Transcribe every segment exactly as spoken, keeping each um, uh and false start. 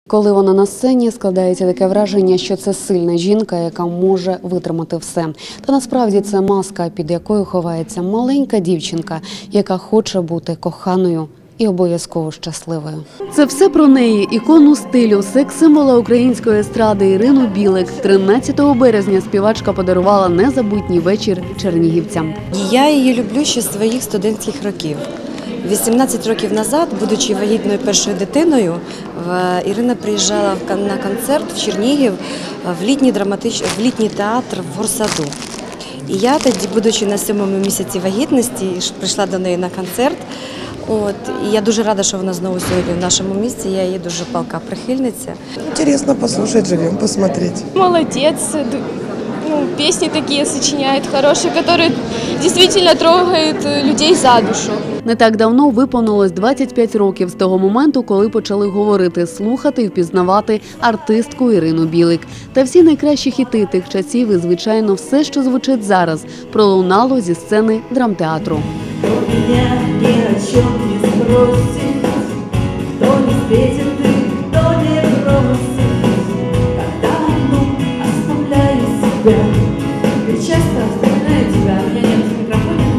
Коли вона на сцені, складається таке враження, що це сильна жінка, яка може витримати все. Та насправді це маска, під якою ховається маленька дівчинка, яка хоче бути коханою і обов'язково щасливою. Це все про неї, ікону стилю, секс-символа української естради Ірину Білик. тринадцятого березня співачка подарувала незабутній вечір чернігівцям. Я її люблю ще з своїх студентських років. вісімнадцять років назад, будучи вагітною першою дитиною, Ірина приїжджала на концерт в Чернігів в літній, драматич... в літній театр в Горсаду. І я тоді, будучи на сьомому місяці вагітності, прийшла до неї на концерт. От, і я дуже рада, що вона знову сьогодні в нашому місці, я її дуже палка прихильниця. Интересно послушать, живем, посмотреть. Молодец, ну, песни такие сочиняет хорошие, которые действительно трогают людей за душу. Не так давно виповнилось двадцять п'ять років з того моменту, коли почали говорити, слухати і впізнавати артистку Ірину Білик. Та всі найкращі хіти тих часів і, звичайно, все, що звучить зараз, пролунало зі сцени драмтеатру. Меня ни о чем не спросит, кто не встретит и кто не бросит. Когда одну оставляю себя, ведь часто вспоминаю тебя, у меня нет в микрофоне.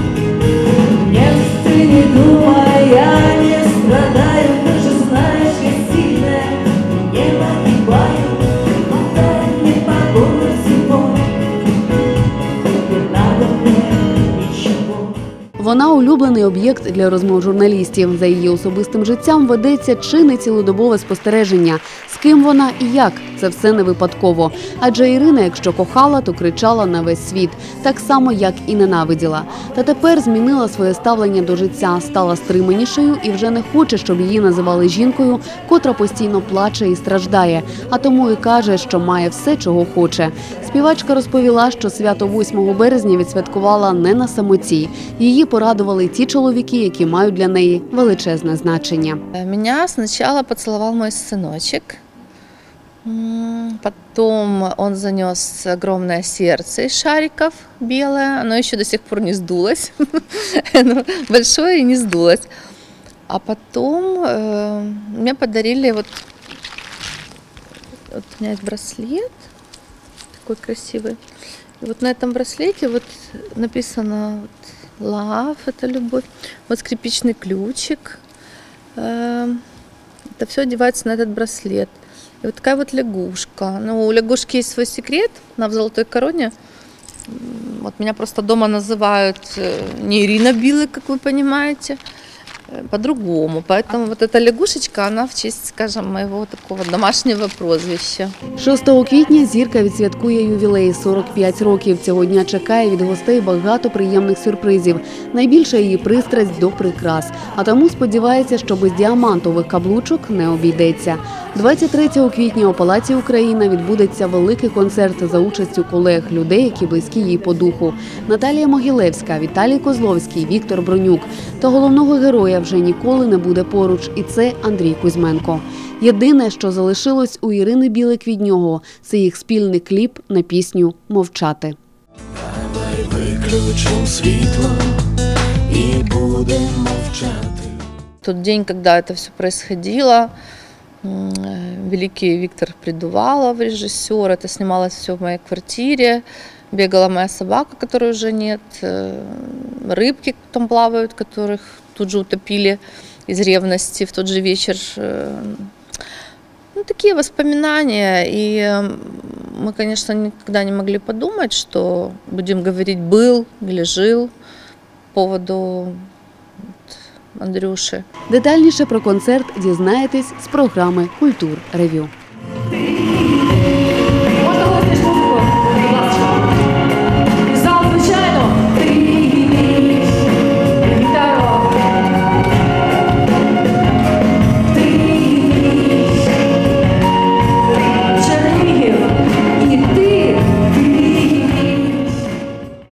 Нет, ты не думай, я не страдаю, ты же знаешь, я сильная, не погибаю, хватает мне погоды зимой, не надо мне. Вона – улюблений об'єкт для розмов журналістів. За її особистим життям ведеться чи не цілодобове спостереження. З ким вона і як – це все не випадково. Адже Ірина, якщо кохала, то кричала на весь світ. Так само, як і ненавиділа. Та тепер змінила своє ставлення до життя, стала стриманішою і вже не хоче, щоб її називали жінкою, котра постійно плаче і страждає. А тому і каже, що має все, чого хоче. Співачка розповіла, що свято восьмого березня відсвяткувала не на самоті. Її порадували ті чоловіки, які мають для неї величезне значення. Меня сначала поцеловал мой сыночек, потом он занес огромное сердце из шариков белое, оно еще до сих пор не сдулось, большое и не сдулось. А потом э, мне подарили вот, вот у меня есть браслет такой красивый, и вот на этом браслете вот написано вот, love – это любовь, вот скрипичный ключик. Это все одевается на этот браслет. И вот такая вот лягушка. Ну, у лягушки есть свой секрет, она в золотой короне. Вот меня просто дома называют не Ирина Билик, как вы понимаете, по-другому. Поэтому вот эта лягушечка, она в честь, скажем, моего такого домашнего прозвища. шостого квітня зірка відсвяткує ювілей – сорок п'ять років. Цього дня чекає від гостей багато приємних сюрпризів. Найбільша її пристрасть до прикрас. А тому сподівається, що без діамантових каблучок не обійдеться. двадцять третього квітня у Палаці Україна відбудеться великий концерт за участю колег, людей, які близькі їй по духу. Наталія Могилевська, Віталій Козловський, Віктор Бронюк. Та головного героя вже ніколи не буде поруч, і це Андрій Кузьменко. Єдине, що залишилось у Ірини Білик від нього – це їх спільний кліп на пісню «Мовчати». Давай виключимо світло і будемо мовчати. Тот день, когда это все происходило, великий Виктор Придувалов, режиссер, это снималось все в моей квартире. Бегала моя собака, которой уже нет, рыбки там плавают, которых тут же утопили из ревности в тот же вечер. Ну, такие воспоминания, и мы, конечно, никогда не могли подумать, что будем говорить «был» или «жил» по поводу Андрюши. Детальніше про концерт дізнаєтесь з програми «Культур Ревю».